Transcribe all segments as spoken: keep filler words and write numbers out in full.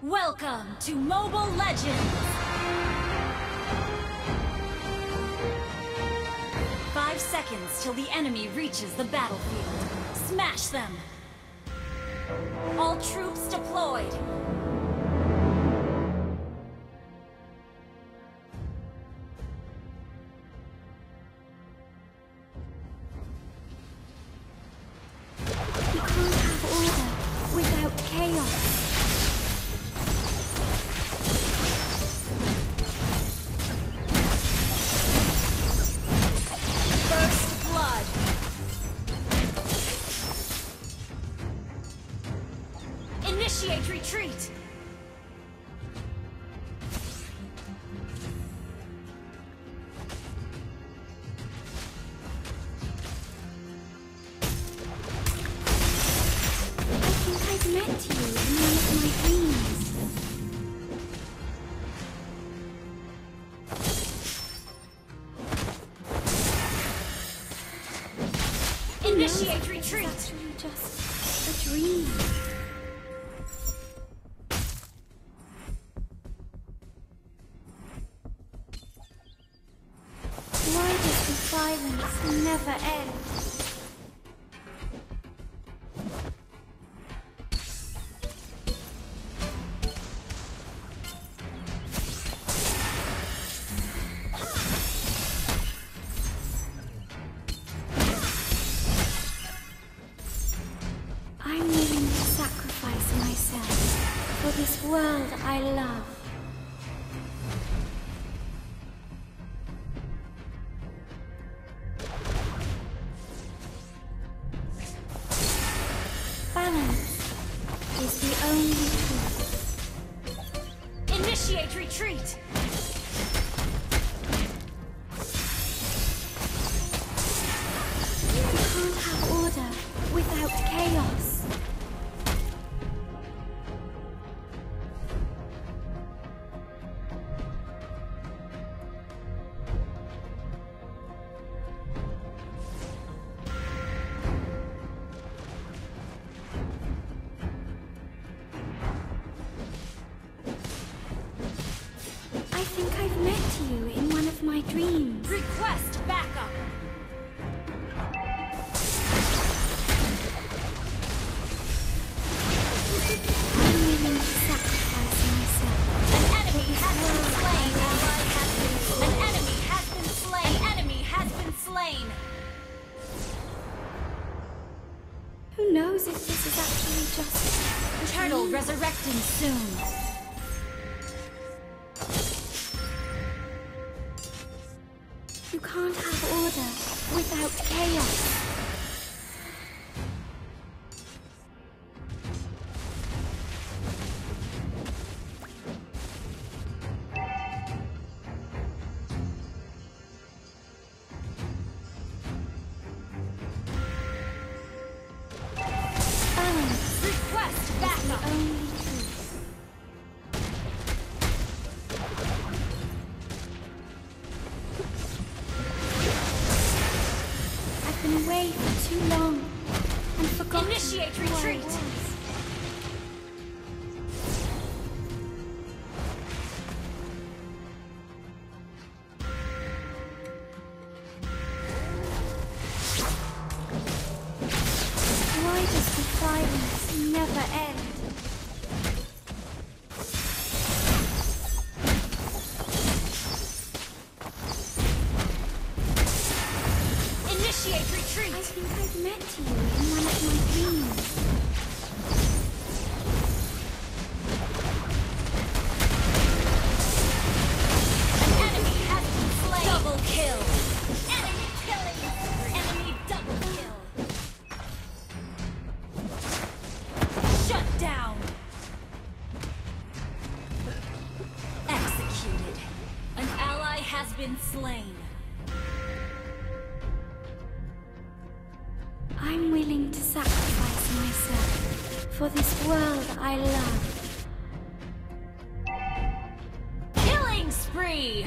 Welcome to Mobile Legends! Five seconds till the enemy reaches the battlefield. Smash them! All troops deployed! We can't have order without chaos. First blood! Initiate retreat! I've met you in one of my dreams. Initiate retreat! It's actually just a dream. Why does the silence never end? I'm willing to sacrifice myself for this world I love. Balance is the only truth. Initiate retreat! We can't have order without chaos. I think I've met you in one of my dreams. Request backup! I'm willing to sacrifice myself. An enemy has been slain! Ally has been An enemy has been slain! An enemy has been slain! Who knows if this is actually just a Turtle dream? resurrecting soon! You can't have order without chaos. Balance Request is the backup! only truth. I've been away for too long and forgotten Initiate who I retreat. was. Why does the silence never end? Initiate I retreat! think I've met you in one of my dreams. An enemy has been slain! Double kill! Enemy killing! Enemy double kill! Shut down! Executed! An ally has been slain! I'm willing to sacrifice myself for this world I love. Killing spree!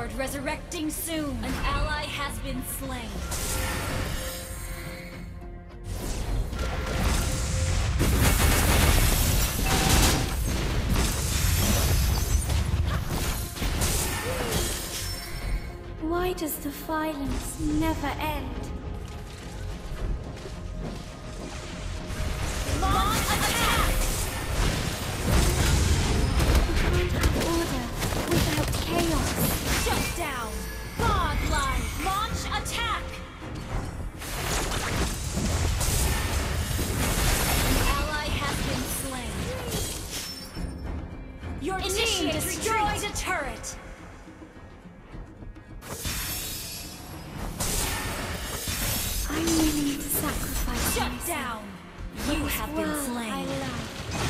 Lord resurrecting soon. An ally has been slain. Why does the violence never end? Launch attack! You can't have order without chaos. Shut down! Godlike! Launch attack! An ally has been slain. Your team destroyed a turret! I'm willing to sacrifice Shut myself down! for You this have been world slain. I love.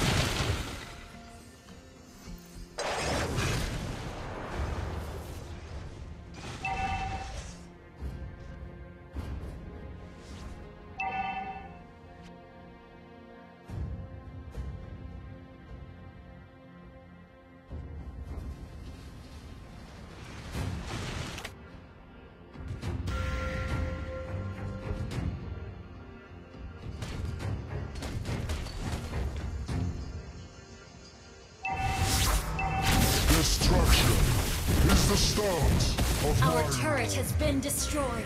Destruction is the start of Our my turret rule. has been destroyed.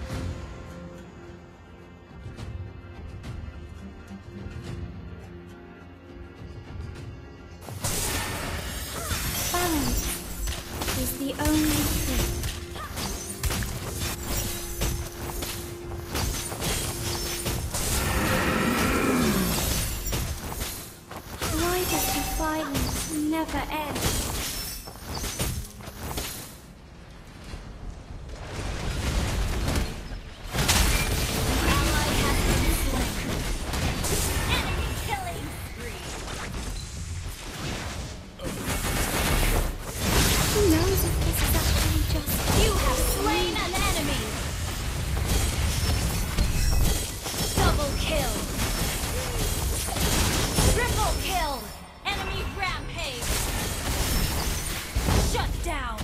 Balance is the only truth. Why does the violence never end? Ally has been slain. Enemy killing spree. Who knows if this is actually just... You have slain an enemy. Double kill. Triple kill. Enemy rampage. Shut down.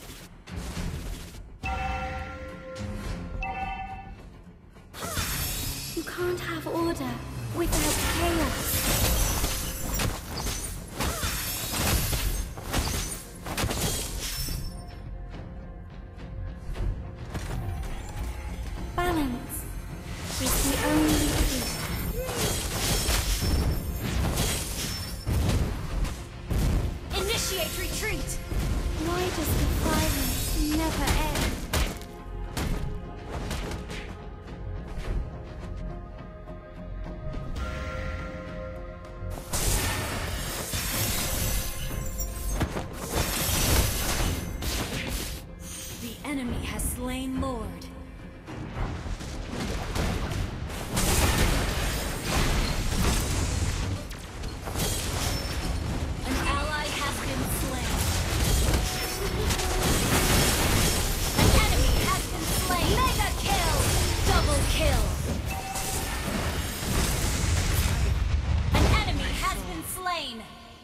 You can't have order without chaos. Balance is the only truth. Initiate retreat. Why does the violence never end? The enemy has slain Lord. An ally has been slain. An enemy has been slain. Mega kill! Double kill! An enemy has been slain.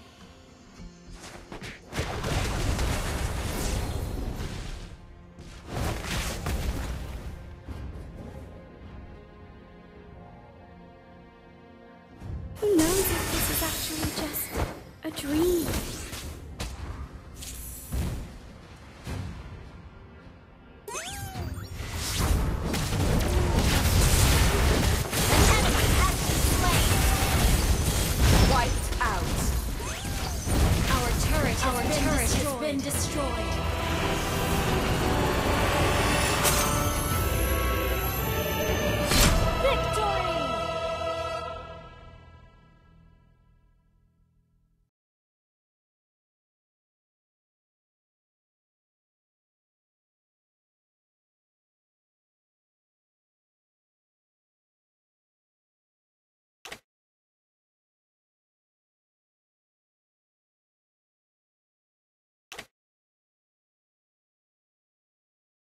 Who knows if this is actually just a dream? An enemy has been slain. Wiped out. Our turret has, Our been, turret destroyed. has been destroyed.